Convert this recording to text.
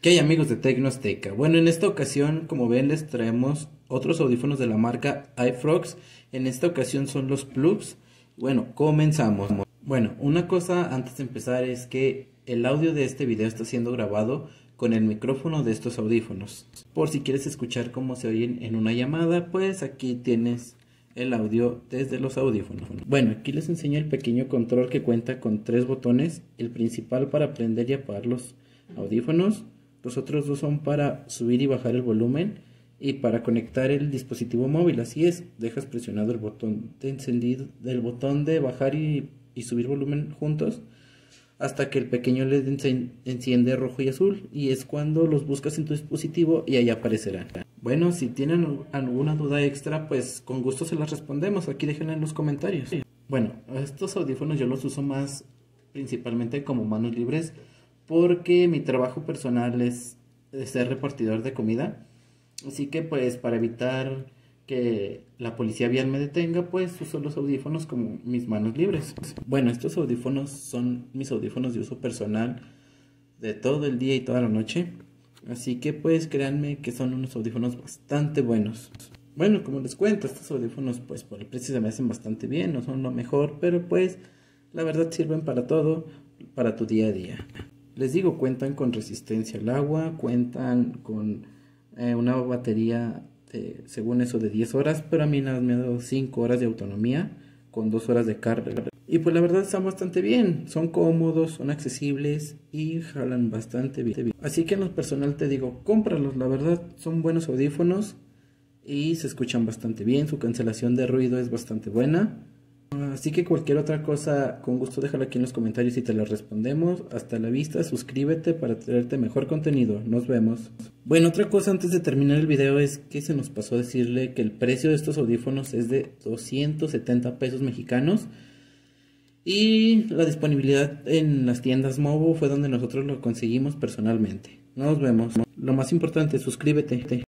¿Qué hay, amigos de Tecnosteca? Bueno, en esta ocasión, como ven, les traemos otros audífonos de la marca iFrog. En esta ocasión son los Plugs. Bueno, comenzamos. Bueno, una cosa antes de empezar es que el audio de este video está siendo grabado con el micrófono de estos audífonos. Por si quieres escuchar cómo se oyen en una llamada, pues aquí tienes el audio desde los audífonos. Bueno, aquí les enseño el pequeño control que cuenta con 3 botones. El principal para prender y apagar los audífonos. Los otros 2 son para subir y bajar el volumen y para conectar el dispositivo móvil. Así es, dejas presionado el botón de encendido, del botón de bajar y subir volumen juntos hasta que el pequeño LED enciende rojo y azul, y es cuando los buscas en tu dispositivo y ahí aparecerán. Bueno, si tienen alguna duda extra, pues con gusto se las respondemos. Aquí déjenla en los comentarios. Bueno, estos audífonos yo los uso más principalmente como manos libres, porque mi trabajo personal es ser repartidor de comida, así que pues para evitar que la policía vial me detenga, pues uso los audífonos como mis manos libres. Bueno, estos audífonos son mis audífonos de uso personal de todo el día y toda la noche, así que pues créanme que son unos audífonos bastante buenos. Bueno, como les cuento, estos audífonos pues por el precio se me hacen bastante bien, no son lo mejor, pero pues la verdad sirven para todo, para tu día a día. Les digo, cuentan con resistencia al agua, cuentan con una batería según eso de 10 horas, pero a mí nada me ha dado 5 horas de autonomía con 2 horas de carga. Y pues la verdad están bastante bien, son cómodos, son accesibles y jalan bastante bien. Así que en lo personal te digo, cómpralos, la verdad son buenos audífonos y se escuchan bastante bien, su cancelación de ruido es bastante buena. Así que cualquier otra cosa, con gusto déjala aquí en los comentarios y te la respondemos. Hasta la vista, suscríbete para traerte mejor contenido. Nos vemos. Bueno, otra cosa antes de terminar el video es que se nos pasó a decirle que el precio de estos audífonos es de 270 pesos mexicanos. Y la disponibilidad en las tiendas Movo fue donde nosotros lo conseguimos personalmente. Nos vemos. Lo más importante, suscríbete.